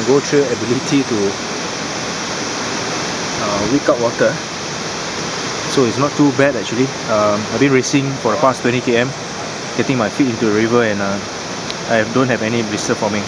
GoTrail ability to wick out water, so it's not too bad actually. I've been racing for the past 20 km, getting my feet into the river, and I don't have any blister forming.